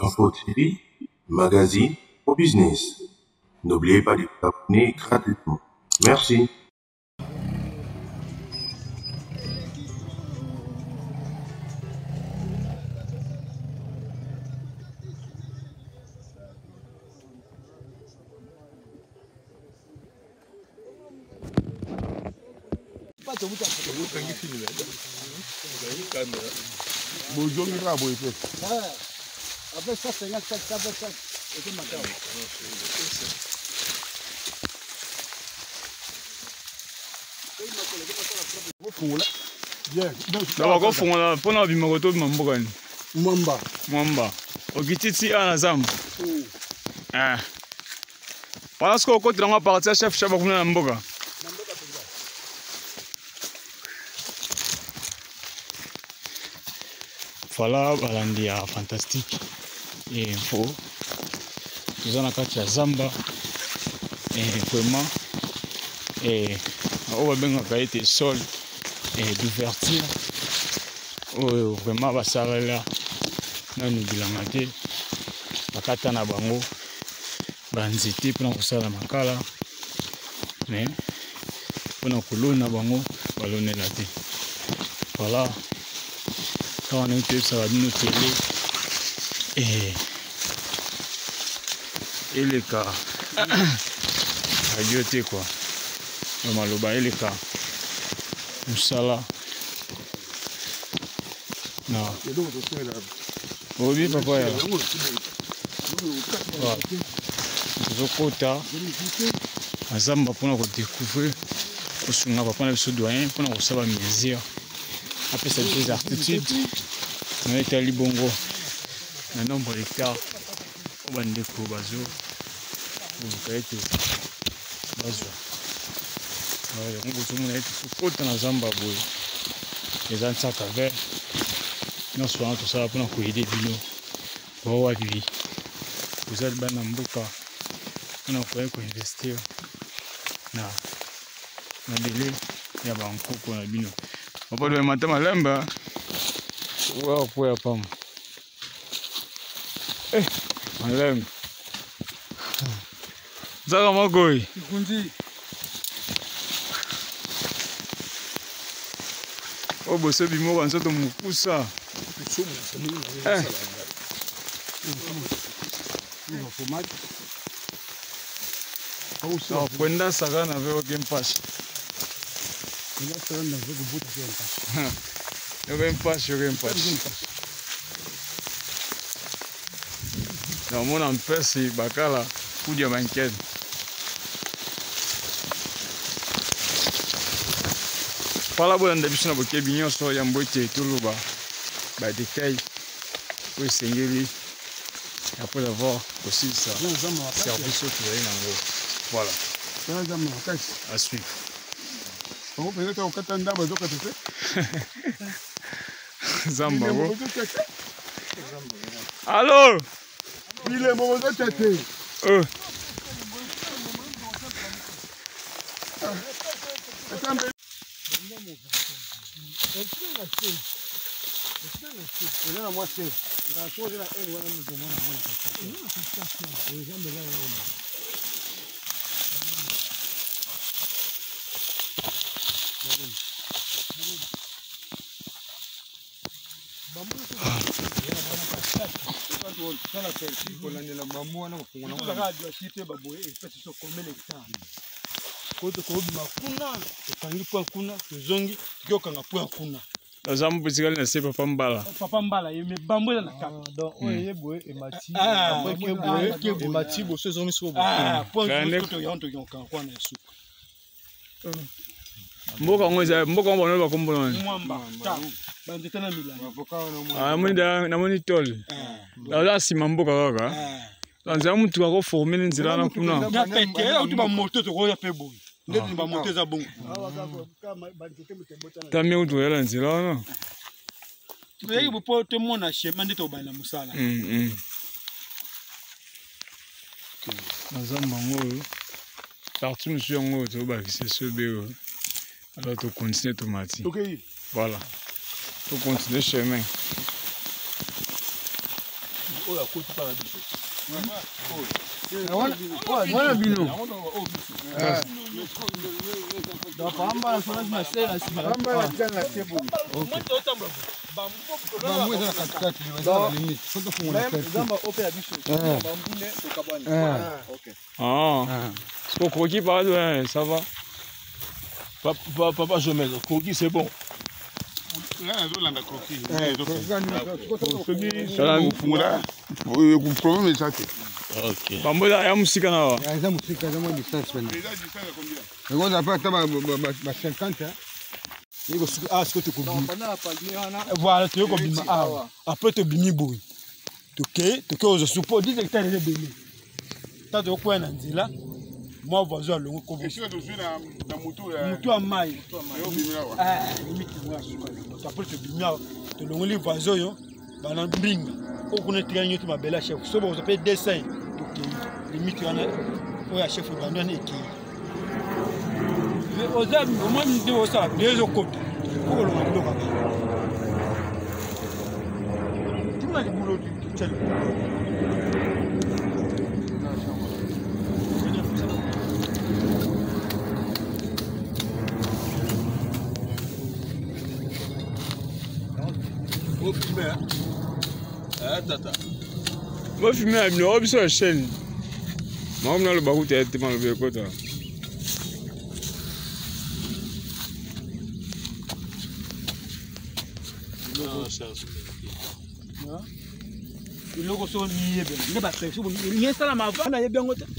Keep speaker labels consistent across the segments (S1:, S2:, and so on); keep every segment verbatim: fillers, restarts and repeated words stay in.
S1: Info T V, magazine au business. N'oubliez pas de vous abonner gratuitement. Merci.
S2: Bonjour, il va boire.
S3: Après ça, c'est un sac, ça va ça. Et tout matin.
S4: D'abord, faut qu'on prenne un bimagoto de Mambogan.
S3: Mwamba.
S4: Mwamba. Au Gititi à la Zam. Ah. Voilà ce qu'on compte dans la partie chef chef pour Mamboga. Voilà, balandia fantastique. Et info. Nous avons la Zamba. Et vraiment. Et on va bien été sol et d'ouverture. Oh, vraiment, bah, ça là. Nous nous bilamate. Bakata na bango. Banziti pour nous faire la makala. Mais pour nous couler na bango, ballonner la tête. Voilà. Quand on est ça va nous télé. Et et les cas. Radioté quoi. Maloba et les cas. Moussala. Non. Oui, papa. Zokota. Azamba pour nous découvrir. Pour se faire papa na doyen pour nous savoir mesure. Après cette des altitudes. On est à Libongo. Un nombre d'hectares. On va découvrir bazo. On va être bazo. On va être autant dans Zambabwe. Les anciens cavernes. Nous sommes tout ça pour nous aider nous. Pour voir vie. Vous êtes bien en Mboka. On a fait investir. Na na délai. Il y a un coup qu'on a bino. On va le matin à l'emba. Wow, pour pas. Eh, malem. Zara magoi.
S3: Kundi.
S4: Oh, bosse bimo kwa nsoto mukusa. Eh. Oh, kwenda saga na veo game pass.
S3: Kwenda saga na veo buta game pass.
S4: Yo game pass, yo game pass. Na mona mpesi bakala kudia banked. Fala bola ndabiso na boke binyoso ya mbote tuluba ba détail pour sengeli après avoir aussi ça service au travail nango. Voilà. À suivre.
S2: On peut être au Katanda, mais au Katanda.
S4: Zamba. Allô?
S2: Il est moment de têter.
S4: Euh. Zambu bisikali na se papa mbala.
S3: Papa mbala yeme bambola na kaka. Donc on est boé et mati. Après que boé et mati bo se zomi so bo. Ah, point de to yanto yonka kwa na su.
S4: Mboka ngoza mboka mbona ba kombono.
S3: Mwamba. Bande tana mila.
S4: Ah, moni da na moni tol. La la si mboka kaka. Lanza mtu ako former nzira na kuna.
S3: Ya peke ya uti ba moto to ko ya pe boy. Ndeti ba moto za bongo.
S4: Tamye utu yala nzira na.
S3: Tuye bo te mona shema ndito ba na musala.
S4: Mm mm. Nazamba ngoyo. Partout monsieur ngoyo to ba ki se sebe. Alors tu continues ton mati.
S2: Ok.
S4: Voilà. Tu continues chemin.
S5: oyo akoti mpa na biso
S3: wana bino bapamba na sona na se na sima bamba ya tanga tebo moto otambola bambu eza na katikati eza na limite soto fungola kati zamba ope ya biso bambune tokabani OK
S4: ah so koki pas ouais ça va
S5: papa papa je mets koki c'est bon
S2: là azolanda koki problème eza te
S5: OK
S4: bambola ya musika na wa
S3: eza musika eza mo distance pena eza apa ta ba cinquante yego suku ah suku to kobi voilà to ko bima ah après to bimi boy to ke to ke ozo support dix hectares de bimi ta to ko na nzila moi voisin longo ko
S2: est-ce que tu suis na na mutu ya
S3: mutu amai
S2: yo bimila wa
S3: ah limite moi suka to après to bimia to longo li voisin yo bana mbinga okuna tika nyoto mabela chef so bo zo pe dessin to ke limite wana oya chef bando na eki mais aux amis au moins nous devons ça les autres côtés pour le monde là tu m'as dit boulot du tchèque
S5: au primaire ah tata
S4: moi fumer à une robe sur la chaîne moi on a le barou tête mal le côté
S3: iloko so niye be ne ba tse so ni sala ma va na ye bengo te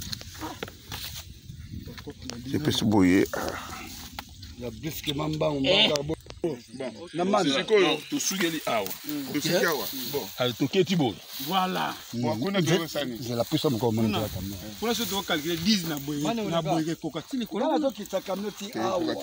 S2: je peux se bouiller
S3: ya bisque mamba mbanga bo na man
S5: sikoyo to sugeli awa
S2: to sugeli awa
S5: bon al to keti bo
S3: voilà
S2: bon kuna ndio sani
S3: je la puissance comme on dit comme pour ça to calculer dix na boy na boy ke kokatili ko na to kitaka mnoti awa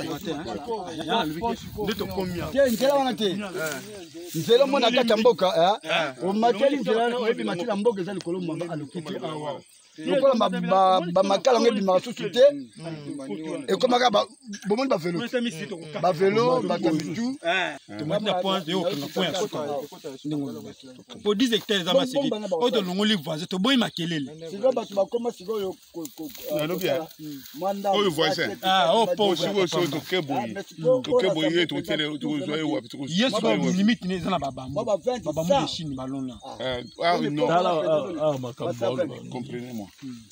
S3: de to combien nzela wana te nzela mona kata mboka eh o makeli nzela o ebi makela mboka za likolo mamba alokiti awa lokola ba makala ngebi masusu te e komaka ba bomoni ba velo ba velo ba kamitu to mata point yo ko point pour dix hectares za masiki o to longoli voisin to boyi makelele siko ba to bakoma siko yo
S2: na lobia
S3: manda
S2: o voisin
S3: ah o po
S2: siko so to keboyi to keboyi to tele to zo yo wa to
S3: yes ba limite ne za na babambo babambo de Chine balona
S2: ah non
S5: ah makambo
S2: comprenez-moi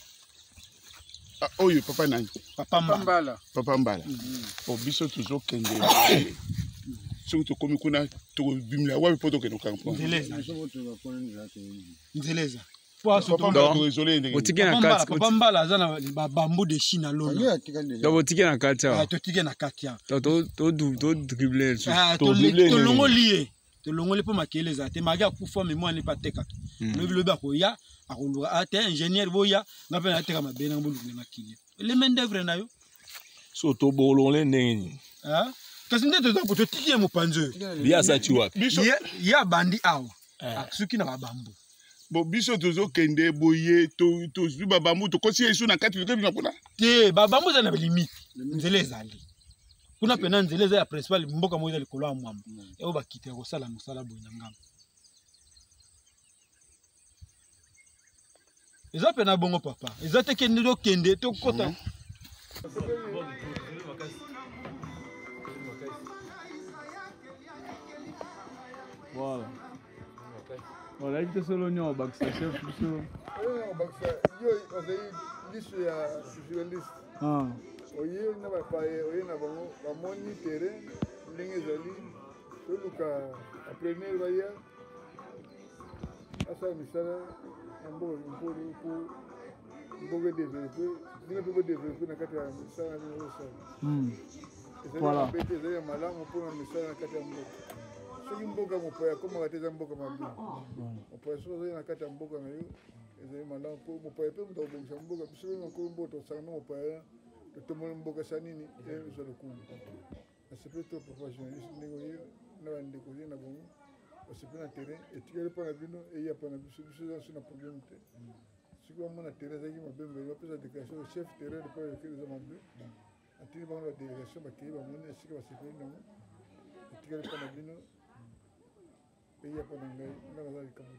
S2: ah oyo papa nani
S3: papa mbala
S2: papa mbala o biso toujours kende so to komi kuna to bimla wa poto ke no kampo
S3: nzeleza nzeleza poaso to
S2: désolé ndenge
S4: otike na kati
S3: papa mbala za na babambo de Chine alona
S4: donc otike na kati
S3: ah to tike na kati ah
S4: to to to to dribbler
S3: ah to to longo lié to longo le po makeleza te maga ku forme moi ne pas teka no bilo ba ko ya akuluka ate ingénieur boya ngape na teka mabena ngobulu ngakile le main d'œuvre nayo
S5: so to bolole ndenge
S3: ah kasi ndete to to tiki mo panzo
S5: bia sa ti wapi
S3: ya ya bandi awa aksuki na babambo
S2: bo biso tozo kende boye to to babambo to kosi yesu na kati ke bina kuna
S3: te babambo za na limite nzele ezali kuna pena nzele za ya principal mboka moyo likolo ya mwamba eo bakite ko sala musala boye na ngamba eza pena bongo papa eza te kende do kende to kota
S4: voilà voilà il te solo nyo baksa chef biso
S6: eh baksa yo ozai lisu ya journaliste
S4: ah
S6: oye na ba pa oye na bango ba moni terrain ndenge zali to luka apreneur baya asa misala ambo mpori ku mboge développer ndenge to développer na kati ya misala ni rosa
S4: hmm
S6: voilà bete zaya malamu pour misala na kati ya mboka soki mboka mopoya koma kateza mboka mabe mopoya soki ozali na kati ya mboka na yo ezali malamu mpo mopoya mpe moto akobongisa mboka biso oyo nakolo mboka tosangana mopoya totomoli mboka sa nini ezwa lokumu asepe to papa journaliste ndenge oye na bandeko oye na bongo osepe na terrain etikali mpo na bino eya mpo na biso biso eza so na problème te soki bamona terrain ezalaki mabe mbeli bapesa déclaration chef terrain de pas ekeli eza mabe atini bango na délégation bakei bamoni esika basepeli nango etikali mpo na bino eya mpo na ngai nga naza likambo te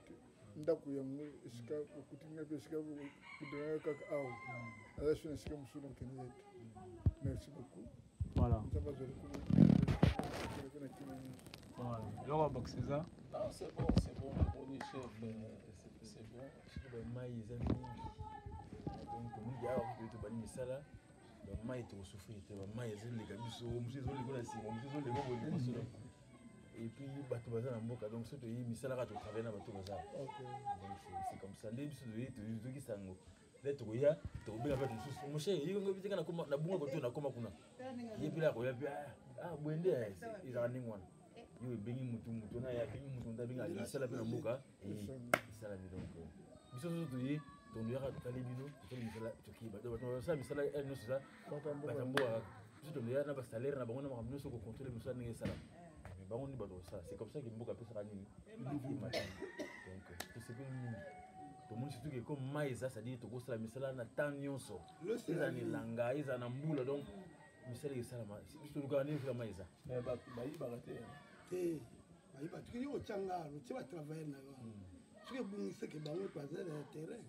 S6: ndako yango esika okutinga mpe esika kudanga kaka awa aza so na esika mosusu na kende yetu. Merci beaucoup.
S4: Voilà.
S6: Nzambe azali kuna na kina nyonso.
S4: Voilà. Alors, Bak César.
S5: Ah, c'est bon, c'est bon, on est chef, c'est bon.
S7: Je suis maïs les amis. Donc comme il y a un peu de bani misala, le maïs est au souffle, le maïs est les gabiso, monsieur zoli kuna si, monsieur zoli ko boni masolo. Et puis bato baza na mboka donc soto yi misala ka to travailler na bato baza.
S6: OK.
S7: Donc c'est comme ça les biso de to to ki sango. Là to ya to bien avec tout ça. Monsieur yi ngo bitika na koma na bunga ko to na koma kuna. Yi pila ko ya ah bwende izana ningwana. Yo bengi mutu mutu na ya bengi mutu ndabinga ali sala pe mboka et sala bi donc biso soto yi to ndo ya ka libino to misala to ki ba do ba sa misala elle no ça batambo biso to ya na ba salaire na bango na makamno so ko contrôler misala ninge sala mais bango ni ba do ça c'est comme ça que mboka pe sala nini donc to c'est bien nini to mon surtout que comme maïs ça dit to ko sala misala na tan nyonso eza ni langa eza na mbula donc misala yi sala ma biso to ka ni fila maïs
S5: Mais ba ba yi ba raté.
S3: te ayiba tukiri ochanga luche ba travailler na yo tuke bungise ke bango pazer le terrain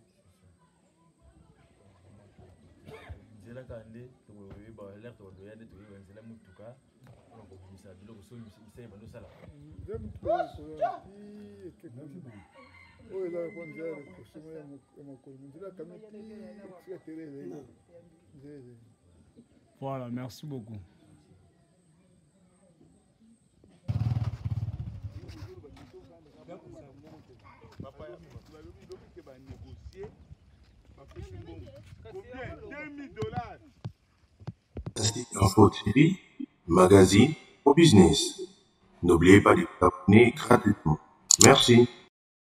S7: nzela kande to we ba l'air to do yande to we nzela mutuka ko misa bilo ko so misa ba no sala
S6: J'aime trop ça. Oh là kwa njare ko sema ya makolo. Nzela kama ti sika terere. Nzela.
S4: Voilà, merci beaucoup.
S2: Papa, tu vas lui dire que va négocier. Combien? deux mille dollars.
S1: Info T V, magazine au business. N'oubliez pas de vous abonner gratuitement. Merci.